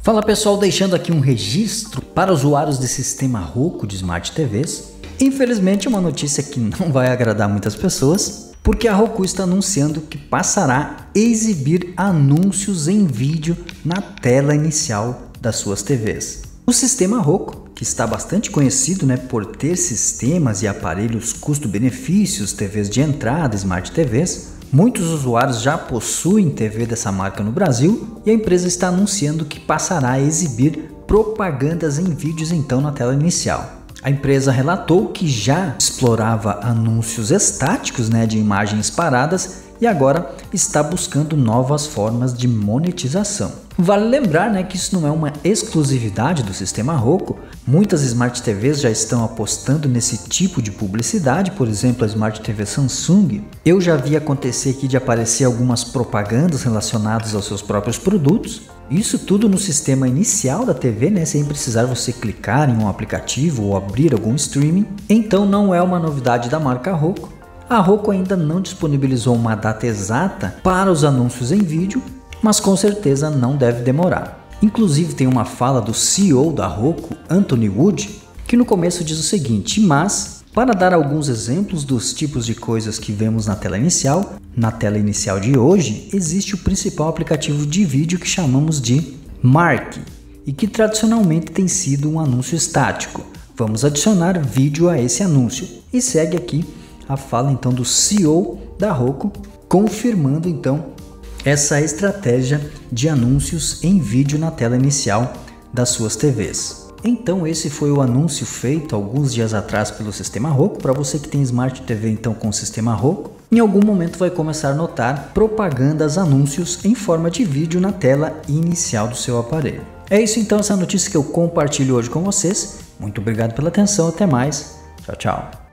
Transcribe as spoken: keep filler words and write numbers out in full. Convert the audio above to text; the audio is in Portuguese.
Fala pessoal, deixando aqui um registro para usuários de sistema Roku de Smart T Vs. Infelizmente, uma notícia que não vai agradar muitas pessoas, porque a Roku está anunciando que passará a exibir anúncios em vídeo na tela inicial das suas T Vs. O sistema Roku, que está bastante conhecido, né, por ter sistemas e aparelhos custo-benefícios, T Vs de entrada, Smart T Vs, muitos usuários já possuem T V dessa marca no Brasil e a empresa está anunciando que passará a exibir propagandas em vídeos então na tela inicial. A empresa relatou que já explorava anúncios estáticos, né, de imagens paradas e agora está buscando novas formas de monetização. Vale lembrar, né, que isso não é uma exclusividade do sistema Roku. Muitas Smart T Vs já estão apostando nesse tipo de publicidade, por exemplo a Smart T V Samsung. Eu já vi acontecer aqui de aparecer algumas propagandas relacionadas aos seus próprios produtos. Isso tudo no sistema inicial da T V, né, sem precisar você clicar em um aplicativo ou abrir algum streaming. Então não é uma novidade da marca Roku. A Roku ainda não disponibilizou uma data exata para os anúncios em vídeo, mas com certeza não deve demorar. Inclusive tem uma fala do C E O da Roku, Anthony Wood, que no começo diz o seguinte: mas para dar alguns exemplos dos tipos de coisas que vemos na tela inicial, na tela inicial de hoje existe o principal aplicativo de vídeo que chamamos de Mark e que tradicionalmente tem sido um anúncio estático. Vamos adicionar vídeo a esse anúncio e segue aqui a fala então do C E O da Roku, confirmando então essa estratégia de anúncios em vídeo na tela inicial das suas T Vs. Então esse foi o anúncio feito alguns dias atrás pelo sistema Roku. Para você que tem Smart T V então com o sistema Roku, em algum momento vai começar a notar propagandas, anúncios em forma de vídeo na tela inicial do seu aparelho. É isso então, essa notícia que eu compartilho hoje com vocês. Muito obrigado pela atenção, até mais, tchau, tchau.